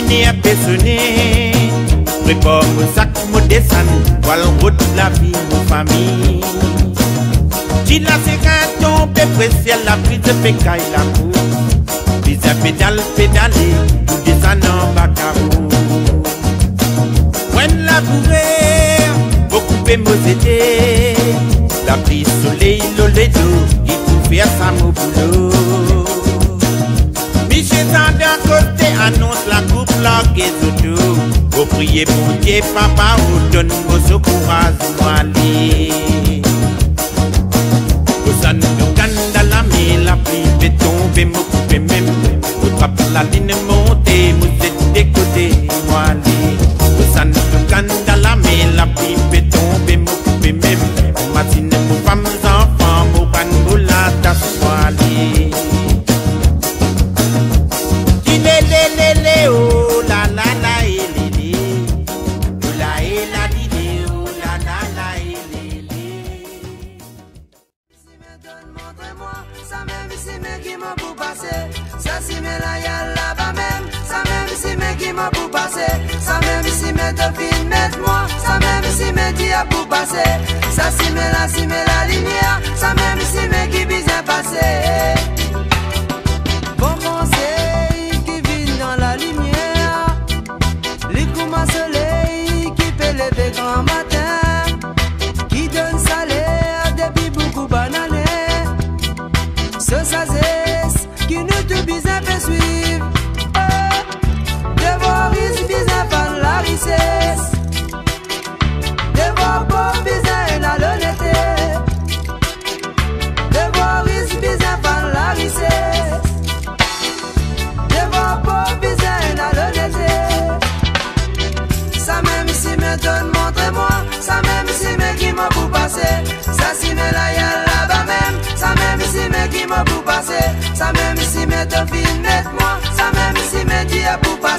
dîner à personner. Prépare mon sac, mon descend, voilà route la vie, mon famille. Qui la sécaton, pépressiel, la prise de pécaille, la cour. Prise à pédale, pédalé, tout descend en bacarou. When la bourrée, beaucoup de m'aider. La prise soleil, l'olédo, il faut faire ça mon boulot. Michel d'un côté annonce la coupe, la guézodo. Vous priez pour Dieu, papa, ou donne vos secours à Zouali. Vous en nous dans la main, la pluie fait tomber, me couper même. Vous trappez la ligne montée, vous êtes décoté, Zouali. Vous en nous dans la main, la pluie fait tomber, me couper même. Vous matinez pour femmes, enfants, vous pannes, la tasse, Zouali. Oh la la la elele, oh la elale, oh la la la elele. Montre-moi, ça même si mes qui m'ont pour passer, ça si mes la y'a là-bas même, ça même si mes qui m'ont pour passer, ça même si mes dauphines mettent-moi, ça même si mes dia pour passer, ça si mes la lumière, ça même si mes qui visent à passer. Bon conseil qui vit dans la lumière, les coups à soleil qui peut lever grand matin, qui donne salaire depuis beaucoup bananés. Ce sazès qui nous tout bizarre fait suivre, dévorise bizarre par la richesse, dévore beau bizarre la l'honnêteté, dévorise bizarre par la richesse. Ça même si me donne, montre-moi. Ça même si me qui m'a pour passer. Ça si me la y'a là-bas même. Ça même si me qui m'a pour passer. Ça même si me dauphine, mette-moi. Ça même si me dit à pour passer.